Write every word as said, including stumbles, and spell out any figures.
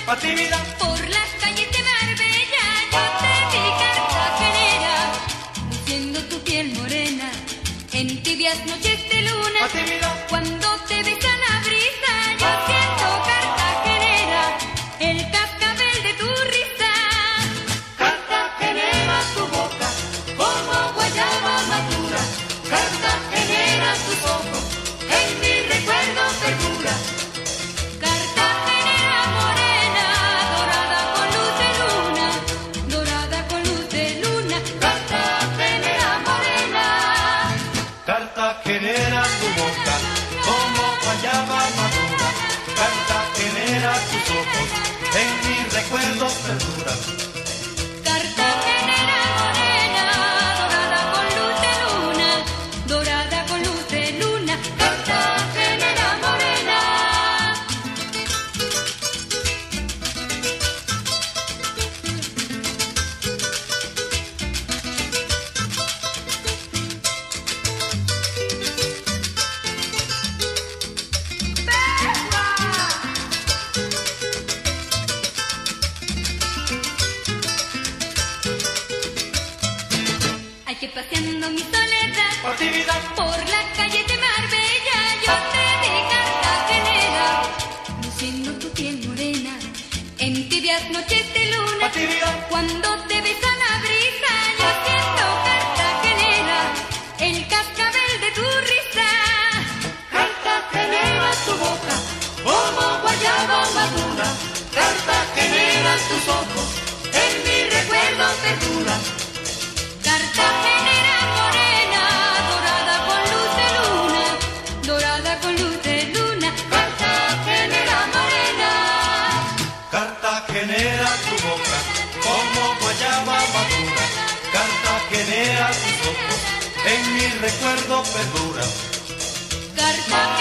pa' ti vida. Por las calles de Marbella yo te vi, cartagenera, luciendo tu piel morena en tibias noches de luna. Pa' ti vida. Cuando te besa la brisa yo siento, cartagenera, el cascabel de tu risa. Cartagenera, tu boca como guayaba madura. Cartagenera, tus ojos en mi recuerdo perdura. Cartagenera morena, dorada con luz de luna, dorada con luz de luna. Cartagenera morena. Cartagenera, tu boca como guayaba madura. Cartagenera, tus ojos en mi recuerdo perdura. Cartagenera morena, dorada con luz de luna, dorada con luz de luna. Cartagenera morena. Ay, que paseando mi soledad Pa' ti vida. por la calle de Marbella yo te vi, cartagenera, luciendo tu piel morena en tibias noches de luna. Pa' ti vida. Cuando te besa la brisa yo siento, cartagenera, el cascabel de tu risa. Cartagenera, tu boca como guayaba madura. Cartagenera, tus ojos en mi recuerdo perdura. Cartagenera morena, dorada con luz de luna, dorada con luz de luna. Cartagenera morena. Cartagenera, tu boca como guayaba madura. Cartagenera, tus ojos en mi recuerdo perdura. Cartagenera